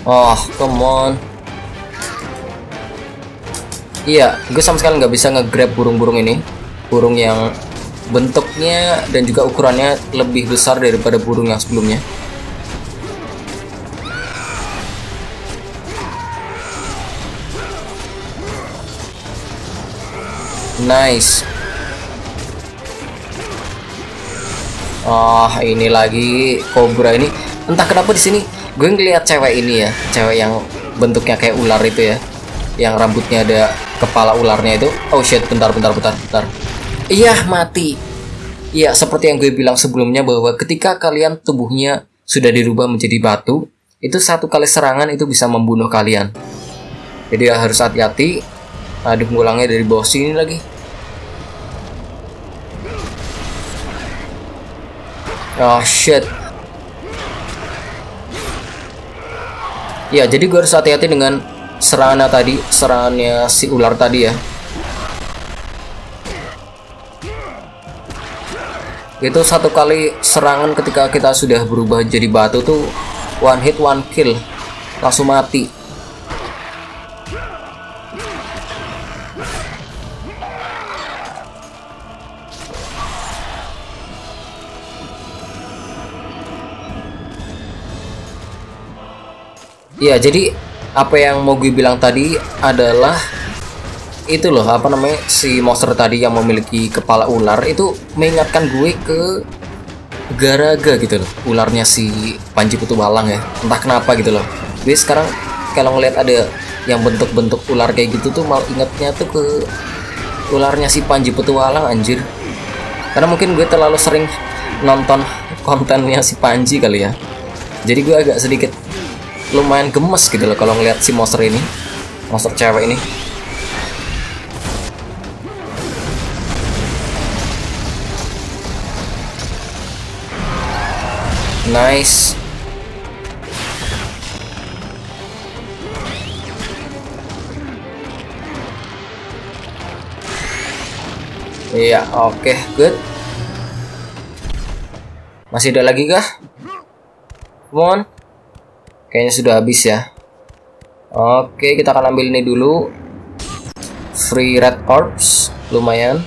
Oh, come on. Iya, gue sama sekali nggak bisa nge-grab burung-burung ini. Burung yang bentuknya dan juga ukurannya lebih besar daripada burung yang sebelumnya. Nice. Oh, ini lagi Cobra ini. Entah kenapa di sini gue ngeliat cewek ini ya, cewek yang bentuknya kayak ular itu ya, yang rambutnya ada kepala ularnya itu. Oh shit, bentar. Iya, mati. Iya, seperti yang gue bilang sebelumnya bahwa ketika kalian tubuhnya sudah dirubah menjadi batu, itu satu kali serangan itu bisa membunuh kalian. Jadi harus hati-hati. Aduh, ngulangnya dari bawah sini lagi. Oh shit. Ya, jadi gue harus hati-hati dengan serangannya si ular tadi ya. Itu satu kali serangan ketika kita sudah berubah jadi batu tuh one hit one kill, langsung mati. Ya, jadi apa yang mau gue bilang tadi adalah itu loh, apa namanya, si monster tadi yang memiliki kepala ular itu mengingatkan gue ke Garaga gitu loh, ularnya si Panji Petualang ya. Entah kenapa gitu loh. Gue sekarang kalau ngeliat ada yang bentuk-bentuk ular kayak gitu tuh mal ingatnya tuh ke ularnya si Panji Petualang anjir. Karena mungkin gue terlalu sering nonton kontennya si Panji kali ya. Jadi gue agak sedikit lumayan gemes gitu loh kalau ngeliat si monster ini, monster cewek ini. Nice. Iya, oke, good. Masih ada lagi kah? Come on. Kayaknya sudah habis ya. Oke, kita akan ambil ini dulu. Free red orbs, lumayan.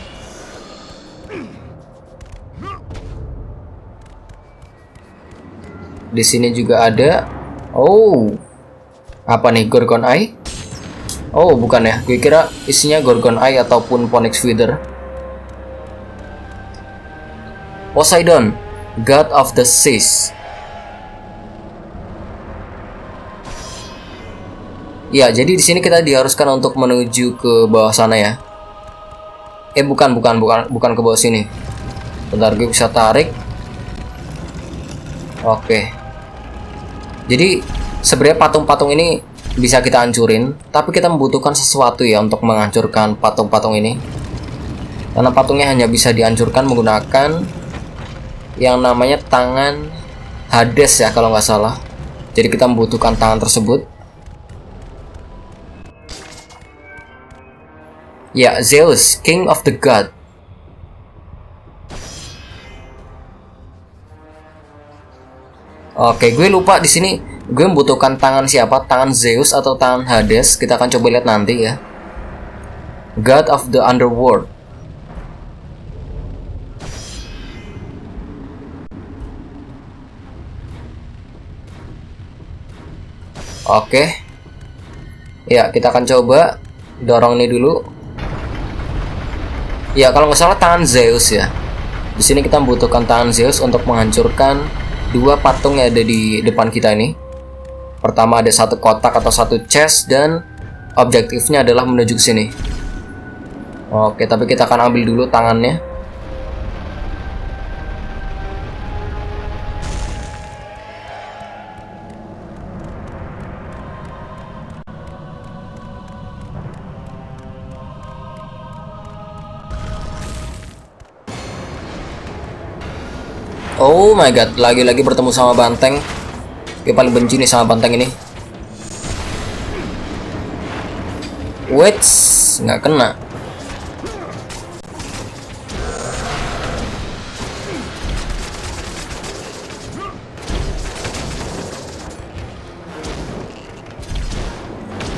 Di sini juga ada. Oh, apa nih, Gorgon Eye? Oh, bukan ya. Gue kira isinya Gorgon Eye ataupun Phoenix Feather. Poseidon, God of the Seas. Ya, jadi di sini kita diharuskan untuk menuju ke bawah sana ya. Bukan ke bawah sini. Bentar, gue bisa tarik. Oke. Jadi sebenarnya patung-patung ini bisa kita hancurin, tapi kita membutuhkan sesuatu ya untuk menghancurkan patung-patung ini. Karena patungnya hanya bisa dihancurkan menggunakan yang namanya tangan Hades ya kalau nggak salah. Jadi kita membutuhkan tangan tersebut. Ya, Zeus, King of the God. Oke, gue lupa di sini gue membutuhkan tangan siapa, tangan Zeus atau tangan Hades. Kita akan coba lihat nanti ya. God of the Underworld. Oke. Ya, kita akan coba dorong ini dulu. Ya, kalau nggak salah tangan Zeus ya. Di sini kita membutuhkan tangan Zeus untuk menghancurkan dua patung yang ada di depan kita ini. Pertama ada satu kotak atau satu chest dan objektifnya adalah menuju ke sini. Oke, tapi kita akan ambil dulu tangannya. Oh my god, lagi-lagi bertemu sama banteng. Gue paling benci nih sama banteng ini. Wait, nggak kena.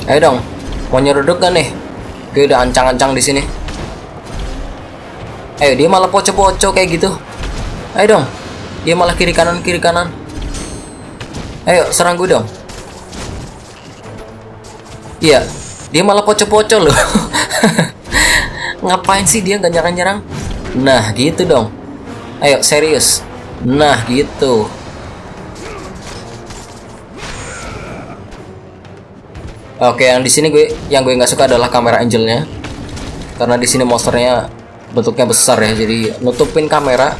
Ayo dong, mau nyeruduk kan nih? Gue udah ancang-ancang di sini. Ayo, dia malah poco-poco kayak gitu. Ayo dong, dia malah kiri kanan kiri kanan. Ayo serang gue dong. Iya, dia malah poco-poco loh. Ngapain sih dia nggak nyerang-nyerang? Nah gitu dong. Ayo serius. Nah gitu. Oke, yang di sini yang gue nggak suka adalah kamera angelnya, karena di sini monsternya bentuknya besar ya, jadi nutupin kamera.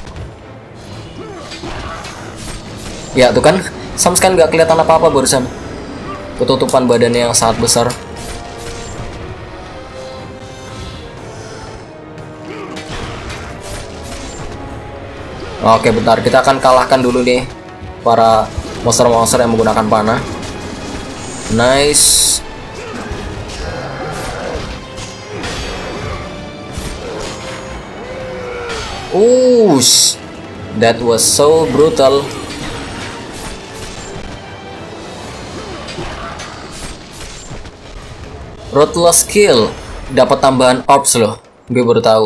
Ya tuh kan, sama sekali nggak kelihatan apa-apa barusan. Ketutupan badannya yang sangat besar. Oke, bentar, kita akan kalahkan dulu nih para monster-monster yang menggunakan panah. Nice. Oosh, that was so brutal. Ruthless skill dapat tambahan orbs loh, gue baru tahu.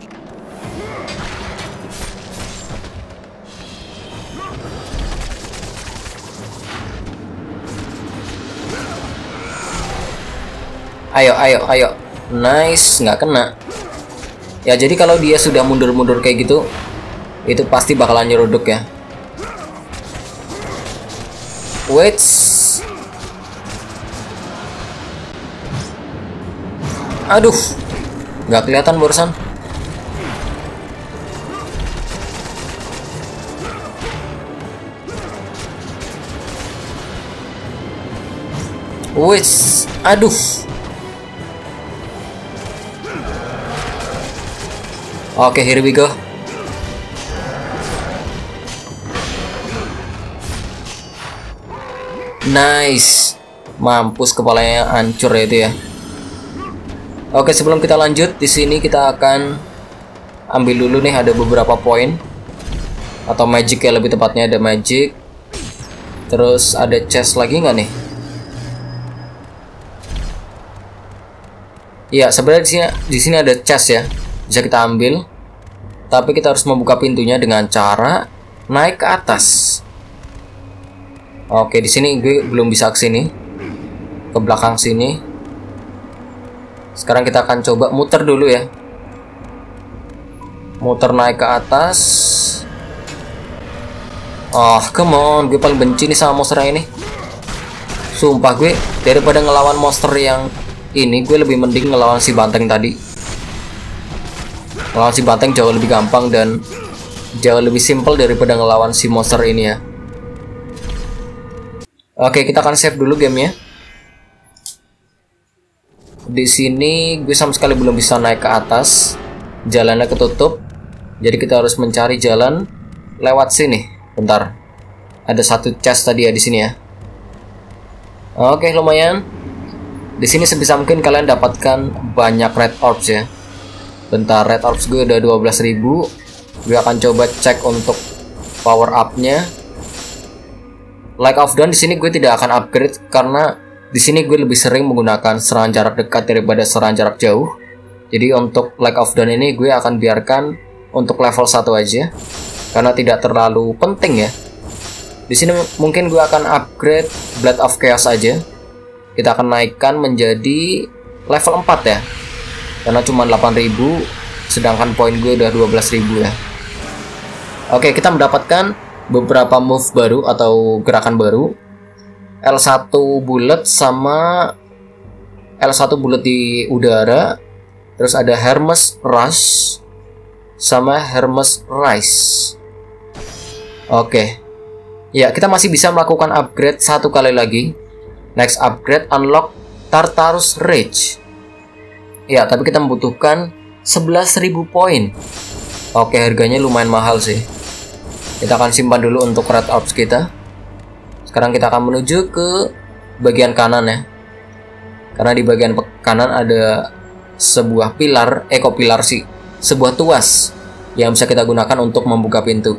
Ayo, ayo, ayo. Nice, nggak kena. Ya, jadi kalau dia sudah mundur-mundur kayak gitu, itu pasti bakalan nyeruduk ya. Wait. Aduh, nggak kelihatan barusan. Wait, aduh. Oke, here we go. Nice. Mampus, kepalanya hancur ya itu ya. Oke, sebelum kita lanjut, di sini kita akan ambil dulu nih, ada beberapa poin atau magic ya, lebih tepatnya ada magic. Terus ada chest lagi nggak nih? Iya, sebenarnya di sini ada chest ya, bisa kita ambil. Tapi kita harus membuka pintunya dengan cara naik ke atas. Oke, di sini gue belum bisa ke sini, ke belakang sini. Sekarang kita akan coba muter dulu ya. Muter naik ke atas. Oh, come on, gue paling benci nih sama monster yang ini. Sumpah, gue daripada ngelawan monster yang ini, gue lebih mending ngelawan si banteng tadi. Ngelawan si banteng jauh lebih gampang dan jauh lebih simple daripada ngelawan si monster ini ya. Oke, kita akan save dulu gamenya. Di sini gue sama sekali belum bisa naik ke atas, jalannya ketutup. Jadi kita harus mencari jalan lewat sini. Bentar, ada satu chest tadi ya di sini ya. Oke, lumayan. Di sini sebisa mungkin kalian dapatkan banyak red orbs ya. Bentar, red orbs gue udah 12.000. Gue akan coba cek untuk power up-nya. Like of Dawn di sini gue tidak akan upgrade karena di sini gue lebih sering menggunakan serangan jarak dekat daripada serangan jarak jauh. Jadi untuk Like of Dawn ini gue akan biarkan untuk level 1 aja karena tidak terlalu penting ya. Di sini mungkin gue akan upgrade Blade of Chaos aja. Kita akan naikkan menjadi level 4 ya. Karena cuma 8.000 sedangkan poin gue udah 12.000 ya. Oke, kita mendapatkan beberapa move baru atau gerakan baru. L1 bullet sama L1 bullet di udara. Terus ada Hermes Rush sama Hermes Rise. Oke. Ya, kita masih bisa melakukan upgrade satu kali lagi. Next upgrade unlock Tartarus Rage. Ya, tapi kita membutuhkan 11.000 poin. Oke, harganya lumayan mahal sih. Kita akan simpan dulu untuk red orbs kita. Sekarang kita akan menuju ke bagian kanan ya. Karena di bagian kanan ada sebuah pilar, kok pilar sih, sebuah tuas yang bisa kita gunakan untuk membuka pintu.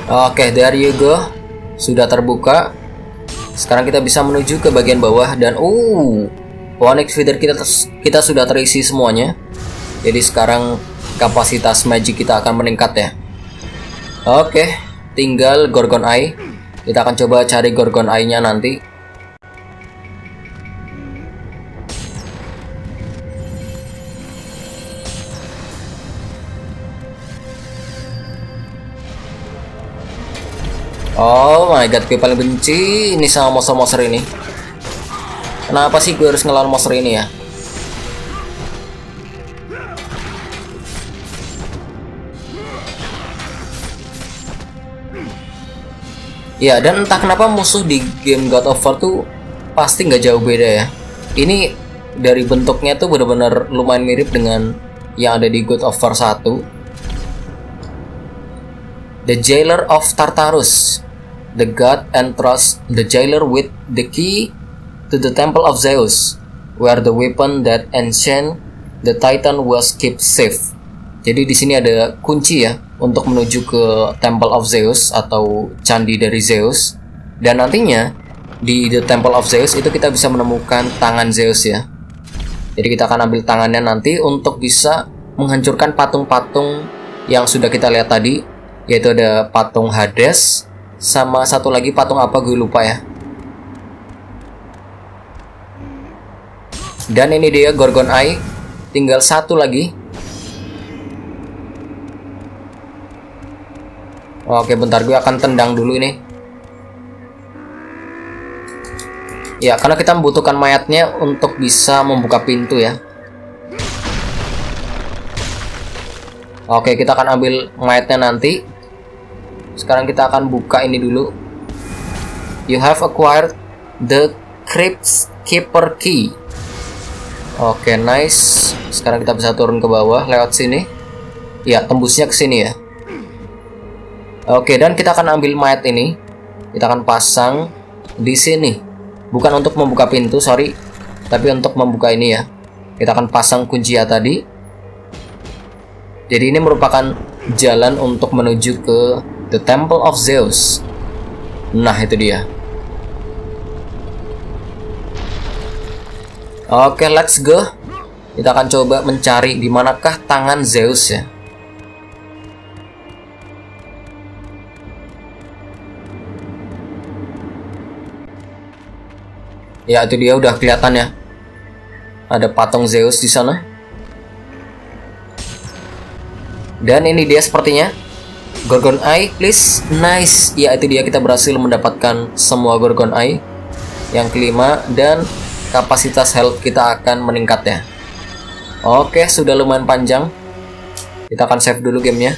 Oke, there you go. Sudah terbuka. Sekarang kita bisa menuju ke bagian bawah dan Onyx feeder kita sudah terisi semuanya. Jadi sekarang kapasitas magic kita akan meningkat ya. Oke, tinggal Gorgon Eye. Kita akan coba cari Gorgon Eye-nya nanti. Oh my god, gue paling benci ini sama monster-monster ini. Kenapa sih gue harus ngelawan monster ini ya? Ya, dan entah kenapa musuh di game God of War tuh pasti nggak jauh beda ya. Ini dari bentuknya tuh bener-bener lumayan mirip dengan yang ada di God of War 1. The Jailer of Tartarus. The god entrusts the jailer with the key to the Temple of Zeus, where the weapon that ancient the Titan was kept safe. Jadi di sini ada kunci ya untuk menuju ke Temple of Zeus atau candi dari Zeus. Dan nantinya di the Temple of Zeus itu kita bisa menemukan tangan Zeus ya. Jadi kita akan ambil tangannya nanti untuk bisa menghancurkan patung-patung yang sudah kita lihat tadi, yaitu ada patung Hades sama satu lagi patung apa gue lupa ya. Dan ini dia Gorgon Eye. Tinggal satu lagi. Oke, bentar, gue akan tendang dulu ini. Ya, karena kita membutuhkan mayatnya untuk bisa membuka pintu ya. Oke, kita akan ambil mayatnya nanti. Sekarang kita akan buka ini dulu. You have acquired the Crypt Keeper Key. Oke, nice. Sekarang kita bisa turun ke bawah lewat sini. Ya, tembusnya ke sini ya. Oke, dan kita akan ambil mayat ini. Kita akan pasang di sini. Bukan untuk membuka pintu, sorry, tapi untuk membuka ini ya. Kita akan pasang kunci ya tadi. Jadi ini merupakan jalan untuk menuju ke The Temple of Zeus. Nah, itu dia. Oke, let's go. Kita akan coba mencari di manakah tangan Zeus ya. Ya, itu dia udah kelihatan ya. Ada patung Zeus di sana. Dan ini dia sepertinya. Gorgon Eye, please. Nice. Ya, itu dia, kita berhasil mendapatkan semua Gorgon Eye. Yang kelima, dan kapasitas health kita akan meningkat ya. Oke, sudah lumayan panjang. Kita akan save dulu gamenya.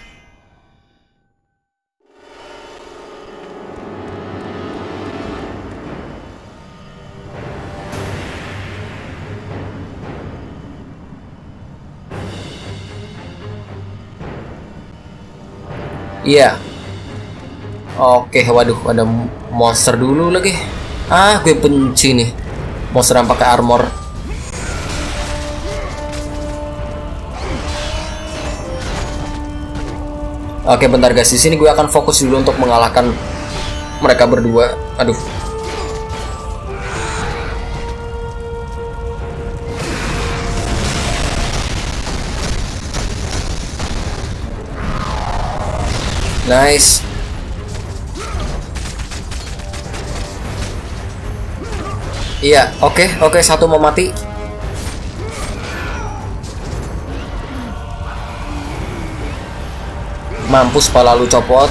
Iya. Oke, waduh, ada monster dulu lagi. Ah, gue benci nih monster yang pakai armor. Oke, bentar guys, di sini gue akan fokus dulu untuk mengalahkan mereka berdua. Aduh. Nice. Iya, oke, satu mau mati. Mampus, pala lu copot.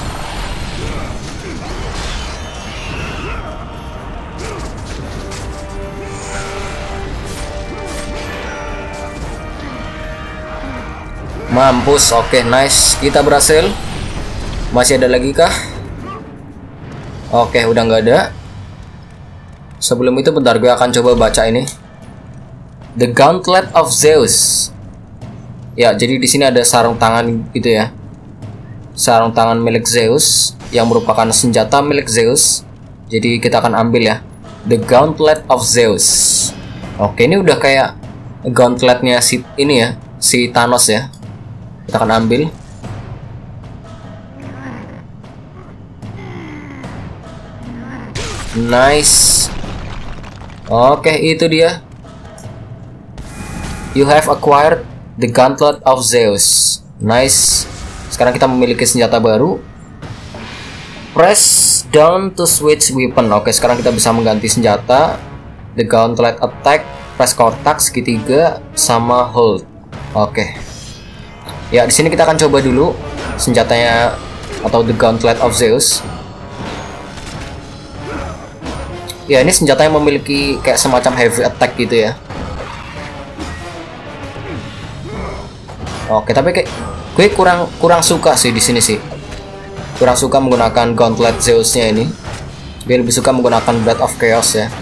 Mampus, oke, nice. Kita berhasil. Masih ada lagi kah? Oke, udah nggak ada. Sebelum itu bentar, gue akan coba baca ini. The Gauntlet of Zeus. Ya, jadi di sini ada sarung tangan gitu ya. Sarung tangan milik Zeus yang merupakan senjata milik Zeus. Jadi kita akan ambil ya. The Gauntlet of Zeus. Oke, ini udah kayak gauntletnya si ini ya, si Thanos ya. Kita akan ambil. Nice. Oke, itu dia. You have acquired the Gauntlet of Zeus. Nice. Sekarang kita memiliki senjata baru. Press down to switch weapon. Oke, sekarang kita bisa mengganti senjata. The Gauntlet Attack, press kotak segitiga, sama hold. Oke. Ya, di sini kita akan coba dulu senjatanya atau The Gauntlet of Zeus. Ya, ini senjata yang memiliki kayak semacam heavy attack gitu ya. Oke, tapi kayak gue kurang suka sih di sini sih. Kurang suka menggunakan Gauntlet Zeus-nya ini. Gue lebih suka menggunakan Blade of Chaos ya.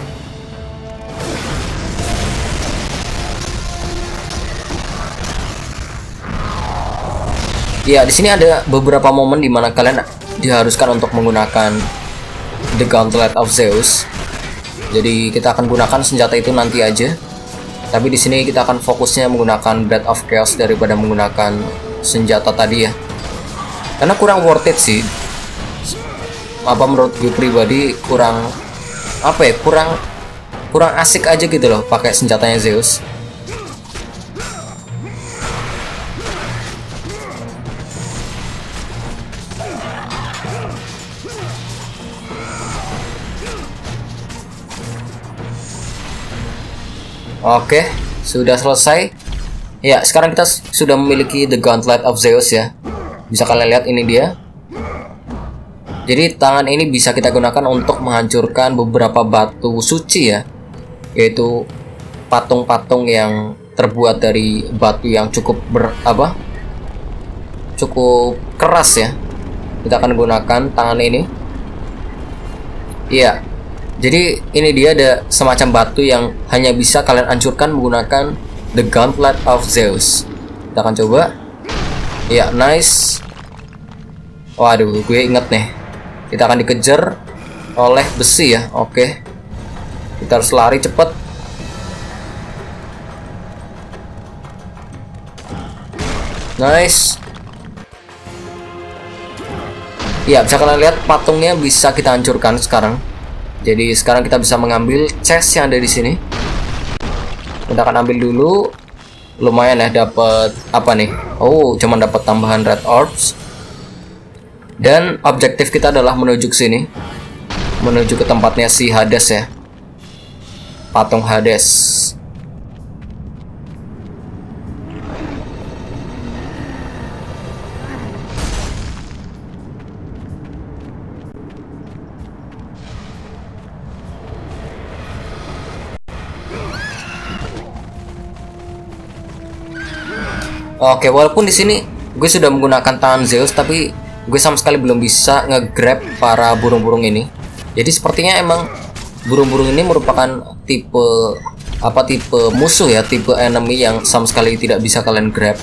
Ya, di sini ada beberapa momen dimana kalian diharuskan untuk menggunakan The Gauntlet of Zeus. Jadi kita akan gunakan senjata itu nanti aja. Tapi di sini kita akan fokusnya menggunakan Blade of Chaos daripada menggunakan senjata tadi ya. Karena kurang worth it sih. Apa menurut gue pribadi kurang apa ya? Kurang asik aja gitu loh pakai senjatanya Zeus. Oke, sudah selesai. Ya, sekarang kita sudah memiliki The Gauntlet of Zeus ya. Bisa kalian lihat, ini dia. Jadi tangan ini bisa kita gunakan untuk menghancurkan beberapa batu suci ya. Yaitu patung-patung yang terbuat dari batu yang cukup cukup keras ya. Kita akan gunakan tangan ini. Iya. Jadi ini dia ada semacam batu yang hanya bisa kalian hancurkan menggunakan The Gauntlet of Zeus. Kita akan coba. Ya, nice. Waduh, gue inget nih. Kita akan dikejar oleh besi ya. Oke. Kita harus lari cepet. Nice. Ya, bisa kalian lihat patungnya bisa kita hancurkan sekarang. Jadi sekarang kita bisa mengambil chest yang ada di sini. Kita akan ambil dulu. Lumayan ya, dapat apa nih? Oh, cuman dapat tambahan red orbs. Dan objektif kita adalah menuju ke sini, menuju ke tempatnya si Hades ya, patung Hades. Oke, walaupun di sini gue sudah menggunakan tangan Zeus, tapi gue sama sekali belum bisa nge-grab para burung-burung ini. Jadi sepertinya emang burung-burung ini merupakan tipe musuh ya, tipe enemy yang sama sekali tidak bisa kalian grab.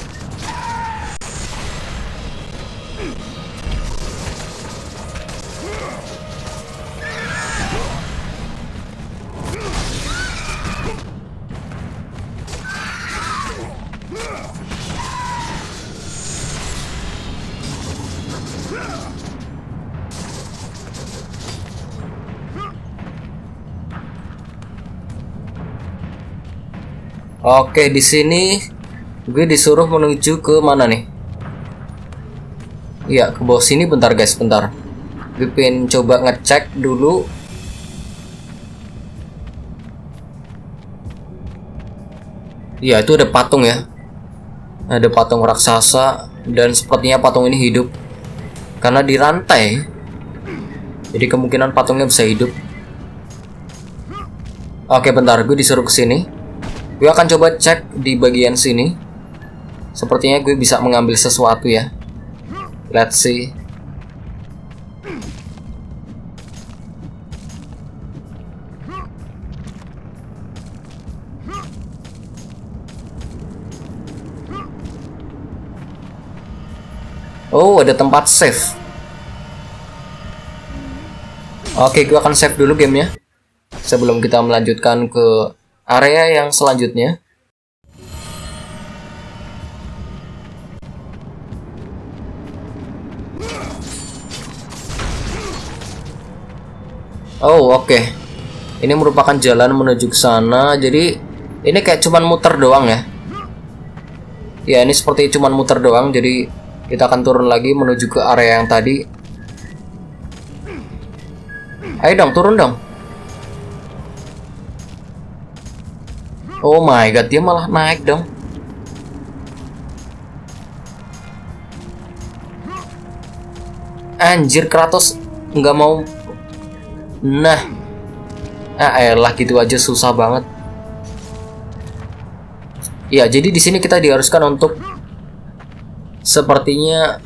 Oke, di sini gue disuruh menuju ke mana nih? Iya, ke bawah sini. Bentar guys, bentar. Gue pengen coba ngecek dulu. Iya, itu ada patung ya. Ada patung raksasa dan sepertinya patung ini hidup karena dirantai. Jadi kemungkinan patungnya bisa hidup. Oke, bentar, gue disuruh ke sini. Gue akan coba cek di bagian sini. Sepertinya gue bisa mengambil sesuatu ya. Let's see. Oh, ada tempat save. Oke, gue akan save dulu gamenya sebelum kita melanjutkan ke area yang selanjutnya. Oh, oke. Ini merupakan jalan menuju ke sana. Jadi ini kayak cuman muter doang ya. Ya, ini seperti cuman muter doang. Jadi kita akan turun lagi menuju ke area yang tadi. Ayo dong, turun dong. Oh my god, dia malah naik dong. Anjir, Kratos nggak mau. Nah, elah gitu aja susah banget. Ya, jadi di sini kita diharuskan untuk sepertinya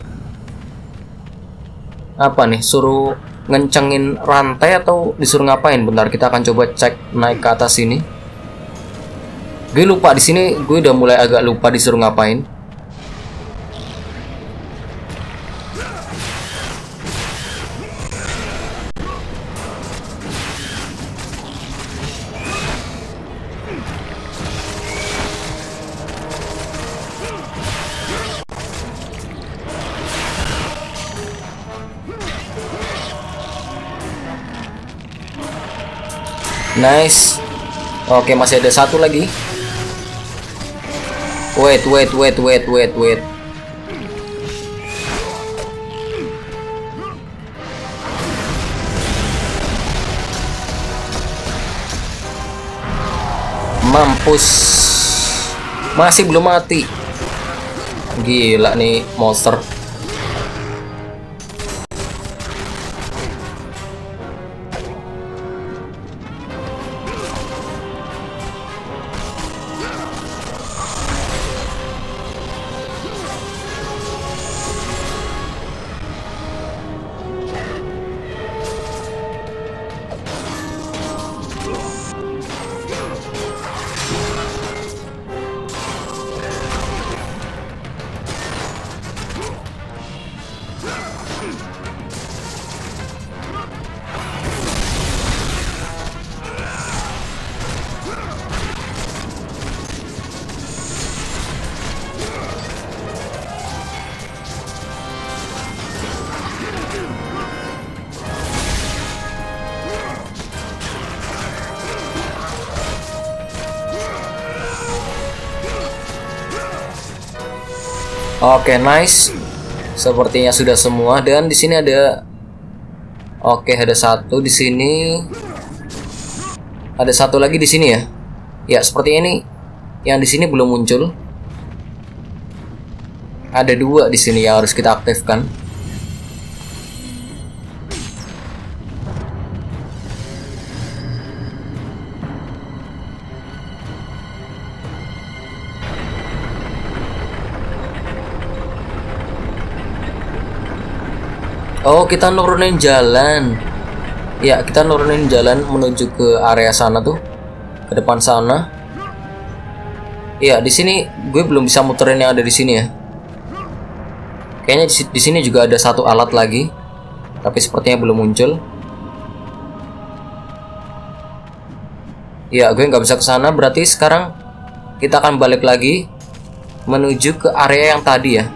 apa nih? Suruh ngencengin rantai atau disuruh ngapain? Bentar, kita akan coba cek naik ke atas sini. Gue lupa di sini, gue udah mulai agak lupa disuruh ngapain. Nice. Oke, masih ada satu lagi. Wait. Mampus. Masih belum mati. Gila nih monster. Oke, nice. Sepertinya sudah semua dan di sini ada. Oke, ada satu di sini. Ada satu lagi di sini ya. Ya, seperti ini. Yang di sini belum muncul. Ada dua di sini yang harus kita aktifkan. Oh, kita nurunin jalan. Ya, kita nurunin jalan menuju ke area sana tuh. Ke depan sana. Ya, di sini gue belum bisa muterin yang ada di sini ya. Kayaknya di sini juga ada satu alat lagi. Tapi sepertinya belum muncul. Ya, gue nggak bisa ke sana. Berarti sekarang kita akan balik lagi menuju ke area yang tadi ya.